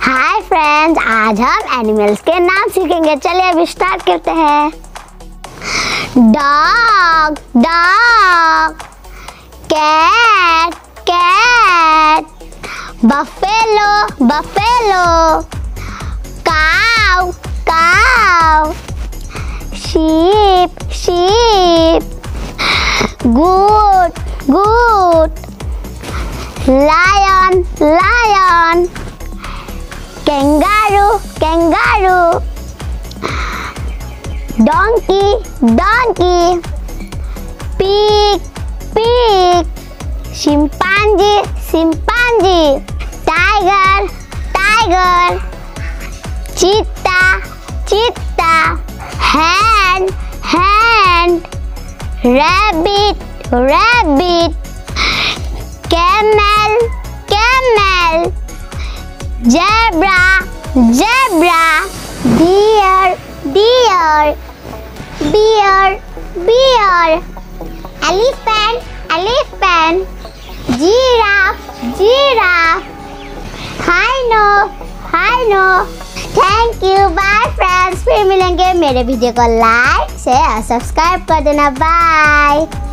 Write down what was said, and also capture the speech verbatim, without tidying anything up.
Hi friends, आज हम animals के नाम सीखेंगे। चलिए अभी स्टार्ट करते हैं। Dog dog, cat cat, buffalo buffalo, cow cow, sheep sheep, goat goat, lion lion, kangaroo kangaroo, donkey donkey, pig pig, chimpanzee chimpanzee, tiger tiger, cheetah cheetah, hen hen, rabbit rabbit, camel camel, zebra zebra, deer deer bear bear, elephant elephant, giraffe giraffe, rhino rhino। Thank you, bye friends. फिर मिलेंगे। मेरे video को like share subscribe कर देना। Bye.